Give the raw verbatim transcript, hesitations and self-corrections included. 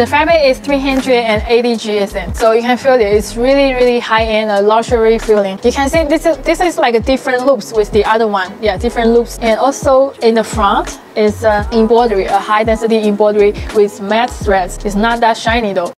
The fabric is three hundred eighty G S M, so you can feel it. It's really, really high-end, a luxury feeling. You can see this is this is like a different loops with the other one. Yeah, different loops. And also in the front is uh, embroidery, a high-density embroidery with matte threads. It's not that shiny though.